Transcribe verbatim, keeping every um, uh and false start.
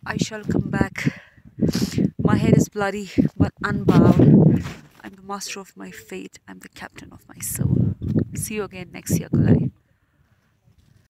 I shall come back. My head is bloody but unbowed. I'm the master of my fate. I'm the captain of my soul. See you again next year, Kolahoi.